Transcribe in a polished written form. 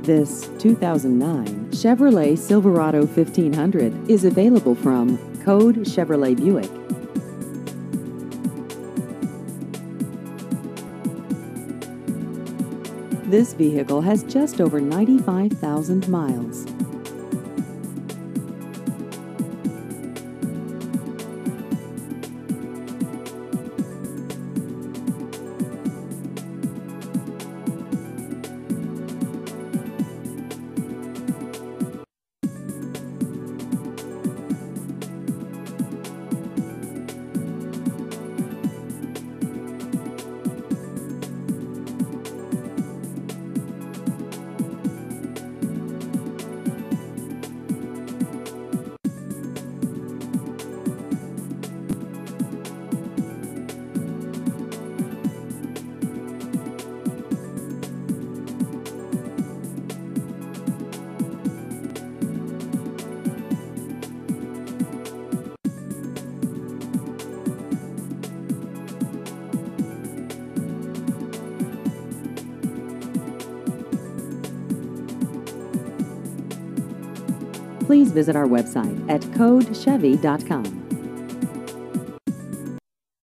This 2009 Chevrolet Silverado 1500 is available from Code Chevrolet Buick. This vehicle has just over 95,000 miles. Please visit our website at codechevy.com.